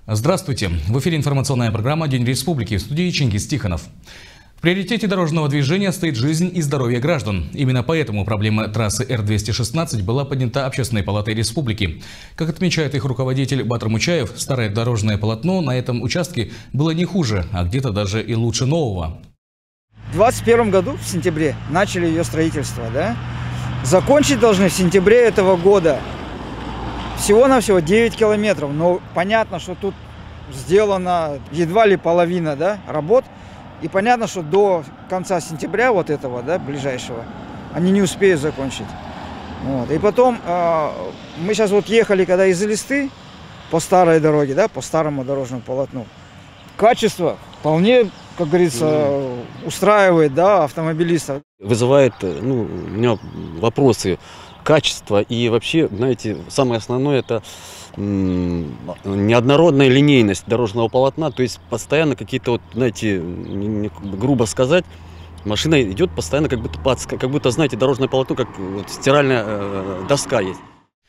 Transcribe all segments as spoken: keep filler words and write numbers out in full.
Здравствуйте! В эфире информационная программа «День республики», в студии Чингис Тихонов. В приоритете дорожного движения стоит жизнь и здоровье граждан. Именно поэтому проблема трассы Р двести шестнадцать была поднята Общественной палатой республики. Как отмечает их руководитель Батыр Мучаев, старое дорожное полотно на этом участке было не хуже, а где-то даже и лучше нового. В двадцать первом году, в сентябре, начали ее строительство, да? Закончить должны в сентябре этого года. Всего-навсего девять километров, но понятно, что тут сделана едва ли половина, да, работ. И понятно, что до конца сентября вот этого, да, ближайшего, они не успеют закончить. Вот. И потом э, мы сейчас вот ехали, когда из Элисты по старой дороге, да, по старому дорожному полотну. Качество вполне, как говорится, mm. устраивает, да, автомобилистов. Вызывает, ну, у меня вопросы качества и вообще, знаете, самое основное — это неоднородная линейность дорожного полотна, то есть постоянно какие-то, вот, знаете, грубо сказать, машина идет постоянно, как будто, как будто, знаете, дорожное полотно, как вот стиральная э, доска есть.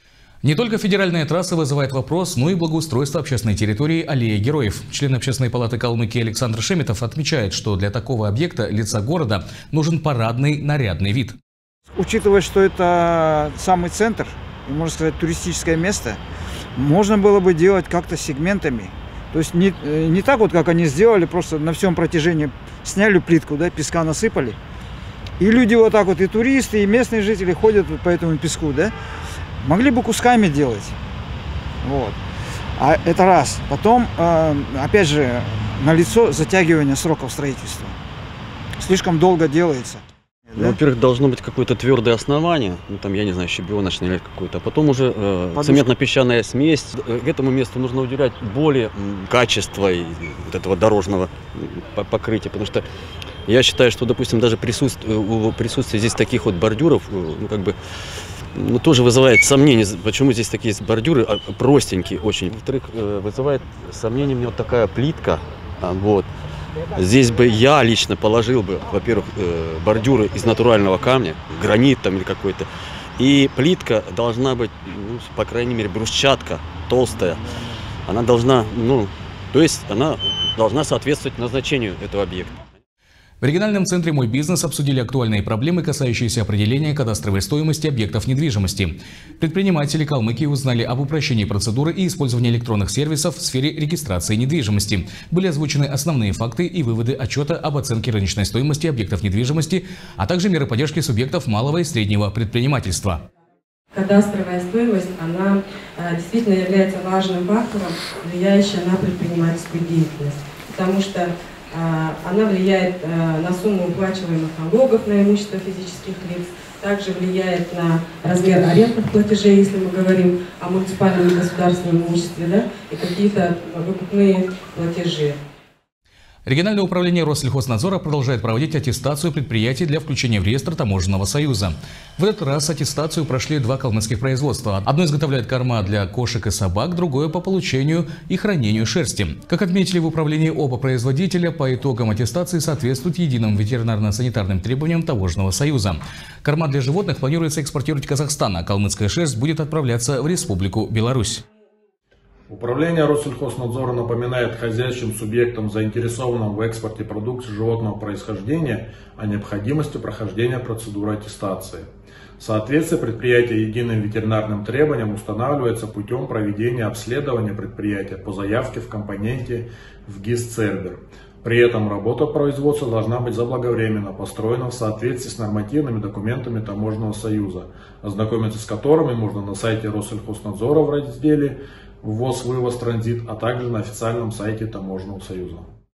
Не только федеральная трасса вызывает вопрос, но и благоустройство общественной территории Аллея Героев. Член Общественной палаты Калмыкии Александр Шеметов отмечает, что для такого объекта лица города нужен парадный нарядный вид. Учитывая, что это самый центр, и, можно сказать, туристическое место, можно было бы делать как-то сегментами. То есть не, не так вот, как они сделали, просто на всем протяжении сняли плитку, да, песка насыпали. И люди вот так вот, и туристы, и местные жители ходят по этому песку, да. Могли бы кусками делать. Вот. А это раз. Потом, опять же, налицо затягивание сроков строительства. Слишком долго делается. Ну, да? Во-первых, должно быть какое-то твердое основание, ну там, я не знаю, щебеночное или какое-то, а потом уже э, цементно-песчаная смесь. К этому месту нужно уделять более качества и вот этого дорожного покрытия, потому что я считаю, что, допустим, даже присутствие, присутствие здесь таких вот бордюров, ну, как бы, ну, тоже вызывает сомнения, почему здесь такие бордюры простенькие очень. Во-вторых, э, вызывает сомнения мне вот такая плитка, вот. Здесь бы я лично положил бы, во-первых, э, бордюры из натурального камня, гранит там или какой-то. И плитка должна быть, ну, по крайней мере, брусчатка толстая. Она должна, ну, то есть она должна соответствовать назначению этого объекта. В региональном центре «Мой бизнес» обсудили актуальные проблемы, касающиеся определения кадастровой стоимости объектов недвижимости. Предприниматели Калмыкии узнали об упрощении процедуры и использовании электронных сервисов в сфере регистрации недвижимости. Были озвучены основные факты и выводы отчета об оценке рыночной стоимости объектов недвижимости, а также меры поддержки субъектов малого и среднего предпринимательства. Кадастровая стоимость, она действительно является важным фактором, влияющим на предпринимательскую деятельность, потому что она влияет на сумму уплачиваемых налогов на имущество физических лиц, также влияет на размер арендных платежей, если мы говорим о муниципальном и государственном имуществе, да, и какие-то выкупные платежи. Региональное управление Россельхознадзора продолжает проводить аттестацию предприятий для включения в реестр Таможенного союза. В этот раз аттестацию прошли два калмыцких производства. Одно изготовляет корма для кошек и собак, другое по получению и хранению шерсти. Как отметили в управлении оба производителя, по итогам аттестации соответствуют единым ветеринарно-санитарным требованиям Таможенного союза. Корма для животных планируется экспортировать в Казахстан, а калмыцкая шерсть будет отправляться в Республику Беларусь. Управление Россельхознадзора напоминает хозяйственным субъектам, заинтересованным в экспорте продукции животного происхождения, о необходимости прохождения процедуры аттестации. Соответствие предприятия единым ветеринарным требованиям устанавливается путем проведения обследования предприятия по заявке в компоненте в ГИС-Цербер. При этом работа производства должна быть заблаговременно построена в соответствии с нормативными документами Таможенного союза, ознакомиться с которыми можно на сайте Россельхознадзора в разделе «Ввоз, вывоз, транзит», а также на официальном сайте Таможенного союза.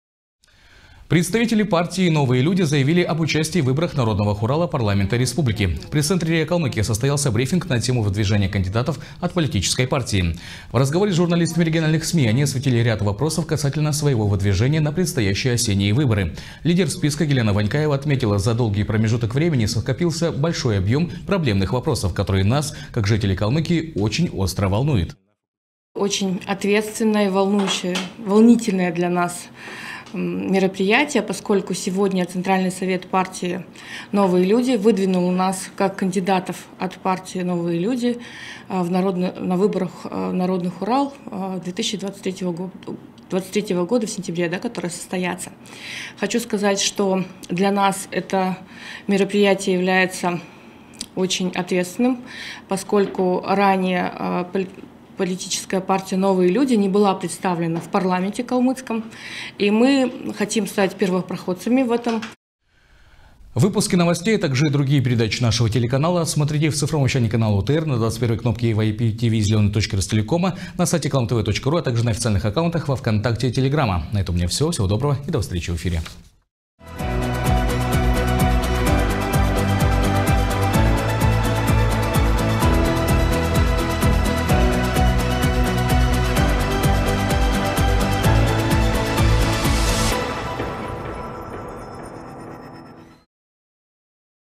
Представители партии «Новые люди» заявили об участии в выборах Народного хурала парламента республики. В пресс-центре РИА Калмыкия состоялся брифинг на тему выдвижения кандидатов от политической партии. В разговоре с журналистами региональных СМИ они осветили ряд вопросов касательно своего выдвижения на предстоящие осенние выборы. Лидер списка Елена Ванькаева отметила, за долгий промежуток времени скопился большой объем проблемных вопросов, которые нас, как жителей Калмыкии, очень остро волнуют. Очень ответственная и волнующая, волнительная для нас мероприятие, поскольку сегодня Центральный совет партии «Новые люди» выдвинул нас как кандидатов от партии «Новые люди» в народный, на выборах народных Урал две тысячи двадцать третьего года. двадцать третьего года в сентябре, да, которые состоятся. Хочу сказать, что для нас это мероприятие является очень ответственным, поскольку ранее э, политическая партия «Новые люди» не была представлена в парламенте калмыцком, и мы хотим стать первопроходцами в этом. Выпуски новостей, а также и другие передачи нашего телеканала смотрите в цифровом вещании канала УТР на двадцать первой кнопке ай пи ти ви зеленой точки Ростелекома, на сайте калмтв точка ру, а также на официальных аккаунтах во ВКонтакте и Телеграма. На этом у меня все. Всего доброго и до встречи в эфире.